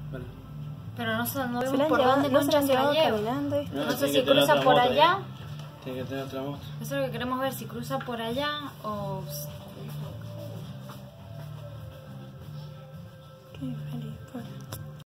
Vale. Pero no Se vemos la han por llevado, dónde no se la concha han se la llevado lleva. caminando. No sé tiene si que tener cruza otra por moto allá. ahí. Tiene que tener otra moto. Eso es lo que queremos ver, si cruza por allá o... Qué feliz.